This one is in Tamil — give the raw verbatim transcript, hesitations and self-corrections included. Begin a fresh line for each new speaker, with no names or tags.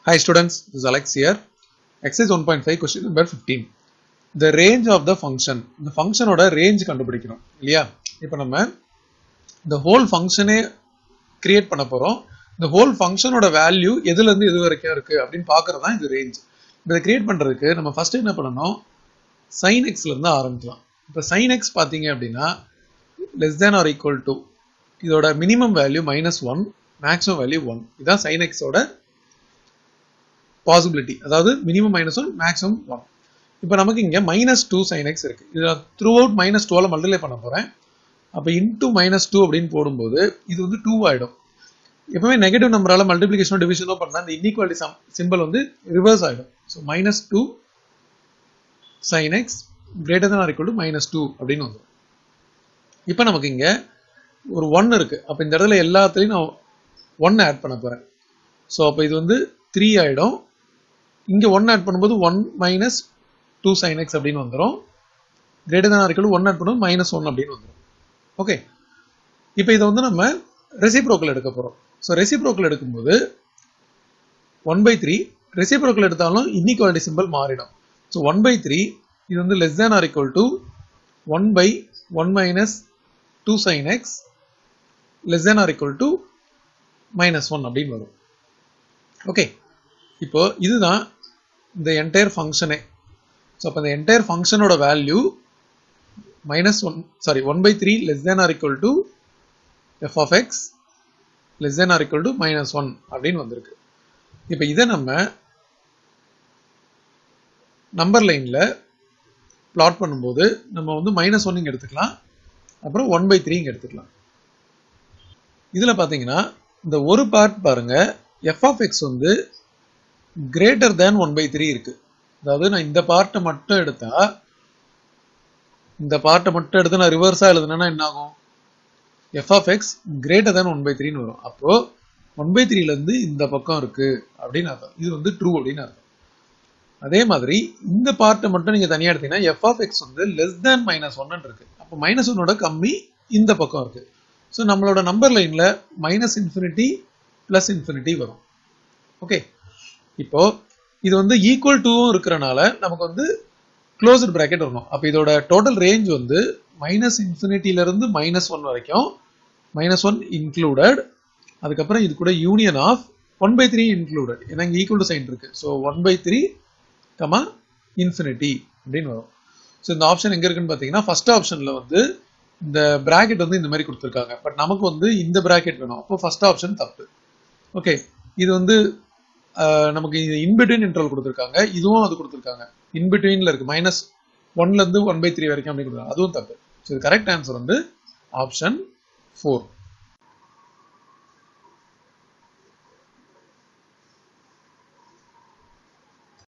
Hi students, this is Alex here. Exercise one point five question number fifteen. The range of the function. The function oda range கண்டுபிடிக்கணும் இல்லையா? இப்போ நம்ம the whole function create பண்ண போறோம். The whole function oda value எதுல இருந்து எது வரைக்கும் இருக்கு அப்படினு பார்க்கிறது தான் இது range. இத கிரியேட் பண்றதுக்கு நம்ம ஃபர்ஸ்ட் என்ன பண்ணனும்? sin x ல இருந்து ஆரம்பிக்கலாம். இப்போ sin x பாத்தீங்க அப்படினா less than or equal to இதோட minimum value minus one, maximum value one. இதான் sin x ஓட possibility. அதாவது minimum minus one, maximum one. இப்போ நமக்கு இங்க minus two sin x இருக்கு. இத throughout minus two ஆல மல்டிப்ளை பண்ண போறேன். அப்ப into minus two அப்படினு போடும்போது இது வந்து two ஆயிடும். எப்பவுமே நெகட்டிவ் நம்பரால மல்டிப்ளிகேஷனோ டிவிஷனோ பண்ணா இந்த இன்இக்வாலிட்டி சிம்பல் வந்து ரிவர்ஸ் ஆயிடும். So minus two sin x greater than or equal to minus two அப்படினு வந்துரும். இப்போ நமக்கு இங்க ஒரு one இருக்கு. அப்ப இந்த இடத்துல எல்லாத்துலயும் நான் one ஆட் பண்ண போறேன். சோ அப்ப இது வந்து three ஆயிடும். இங்க one ஆட் பண்ணும்போது one minus two sin x அப்படினு வந்துரும். greater than or equal to one add பண்ணும்போது minus one அப்படினு வந்துரும். ஓகே. இப்போ இத வந்து நம்ம ரெசிப்ரோக்கல் எடுக்க போறோம். சோ ரெசிப்ரோக்கல் எடுக்கும்போது one by three ரெசிப்ரோக்கல் எடுத்தாலும் இன்இக்வாலிட்டி சிம்பல் மாறிடும். சோ one by three இது வந்து less than or equal to one by one minus two sin x less than or equal to minus one அப்படினு வரும். ஓகே. இப்போ இதுதான் இந்த என்டையர் ஃபங்க்ஷனே. சோ அப்ப இந்த என்டையர் ஃபங்க்ஷனோட value minus one sorry one by three less than or equal to f of x less than or equal to minus one அப்படினு வந்திருக்கு. இப்போ இத நம்ம நம்பர் லைன்ல பிளாட் பண்ணும்போது நம்ம வந்து minus one இங்க எடுத்துக்கலாம். அப்புறம் one by three இங்க எடுத்துக்கலாம். இதுல பாத்தீங்கன்னா இந்த ஒரு பார்ட் பாருங்க f of x வந்து greater than one by three இருக்கு. அதாவது நான் இந்த பார்ட்ட மட்டும் எடுத்தா இந்த பார்ட்ட மட்டும் எடுத்து நான் ரிவர்ஸா எழுதுனேன்னா என்ன ஆகும்? f of x greater than one by three னு வரும். அப்போ one by three ல இருந்து இந்த பக்கம் இருக்கு அப்படினு அர்த்தம். இது வந்து ட்ரூ அப்படினு அர்த்தம். அதே மாதிரி இந்த பார்ட்ட மட்டும் நீங்க தனியா எடுத்தீங்கன்னா f of x வந்து less than minus one ன்னு இருக்கு. அப்ப minus one ஓட கம்மி இந்த பக்கம் இருக்கு. சோ நம்மளோட நம்பர் லைன்ல minus infinity plus infinity வரும். ஓகே. இப்போ இது வந்து ஈக்குவல் டு இருக்கறனால நமக்கு வந்து க்ளோஸ்ட் பிராக்கெட் வரணும். அப்ப இதோட டோட்டல் ரேஞ்ச் வந்து minus infinity ல இருந்து minus one வரைக்கும் minus one included. அதுக்கு அப்புறம் இது கூட union of one by three included. ஏன்னா இங்க ஈக்குவல் டு சைன் இருக்கு. So one by three, infinity அப்படினு வரும். சோ இந்த ஆப்ஷன் எங்க இருக்குன்னு பாத்தீங்கன்னா ஃபர்ஸ்ட் ஆப்ஷன்ல வந்து இந்த பிராக்கெட் வந்து இந்த மாதிரி கொடுத்திருக்காங்க. பட் நமக்கு வந்து இந்த பிராக்கெட் வேணும். அப்போ ஃபர்ஸ்ட் ஆப்ஷன் தப்பு. ஓகே. இது வந்து நமக்கு இன் பிட்வீன் இன்டர்வல் கொடுத்திருக்காங்க. இதுவும் அது கொடுத்திருக்காங்க. இன் பிட்வீன்ல இருக்கு. minus one ல இருந்து one by three வரைக்கும் அப்படி கொடுத்திருக்காங்க. அதுவும் தப்பு. சோ இது கரெக்ட் ஆன்சர் வந்து ஆப்ஷன் four.